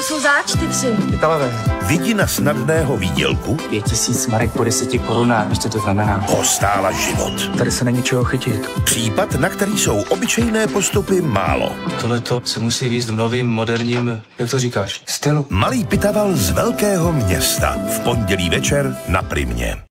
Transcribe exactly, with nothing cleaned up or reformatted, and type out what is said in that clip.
jsou záčty tři? Italové. Vidina snadného výdělku. Pět tisíc marek po deseti korunách, víš, co to znamená? Ho stála život. Tady se není čeho chytit. Případ, na který jsou obyčejné postupy málo. Tohleto se musí víct v novým, moderním, jak to říkáš, stylu. Malý pitaval z velkého města. V pondělí večer na Primě.